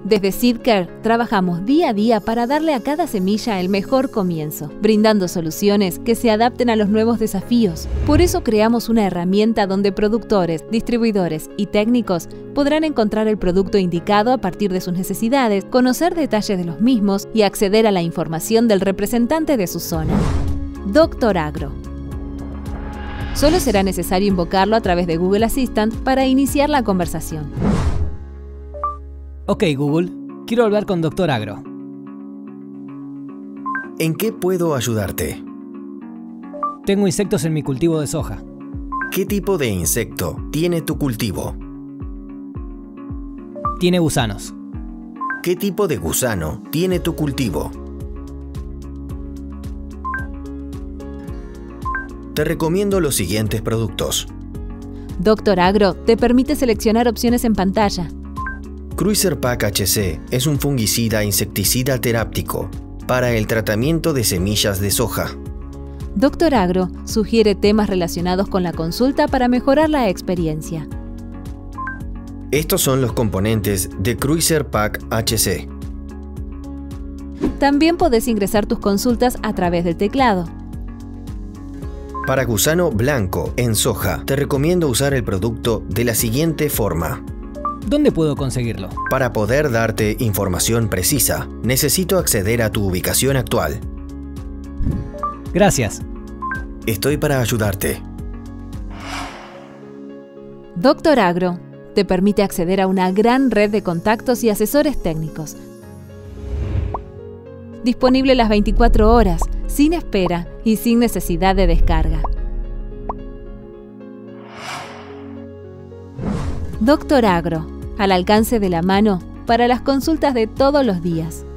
Desde Seedcare trabajamos día a día para darle a cada semilla el mejor comienzo, brindando soluciones que se adapten a los nuevos desafíos. Por eso creamos una herramienta donde productores, distribuidores y técnicos podrán encontrar el producto indicado a partir de sus necesidades, conocer detalles de los mismos y acceder a la información del representante de su zona. Dr. Agro. Solo será necesario invocarlo a través de Google Assistant para iniciar la conversación. Ok, Google, quiero hablar con Dr. Agro. ¿En qué puedo ayudarte? Tengo insectos en mi cultivo de soja. ¿Qué tipo de insecto tiene tu cultivo? Tiene gusanos. ¿Qué tipo de gusano tiene tu cultivo? Te recomiendo los siguientes productos. Dr. Agro te permite seleccionar opciones en pantalla. Cruiser Pack HC es un fungicida insecticida teráptico para el tratamiento de semillas de soja. Dr. Agro sugiere temas relacionados con la consulta para mejorar la experiencia. Estos son los componentes de Cruiser Pack HC. También podés ingresar tus consultas a través del teclado. Para gusano blanco en soja, te recomiendo usar el producto de la siguiente forma. ¿Dónde puedo conseguirlo? Para poder darte información precisa, necesito acceder a tu ubicación actual. Gracias. Estoy para ayudarte. Dr. Agro te permite acceder a una gran red de contactos y asesores técnicos. Disponible las 24 horas, sin espera y sin necesidad de descarga. Dr. Agro, al alcance de la mano para las consultas de todos los días.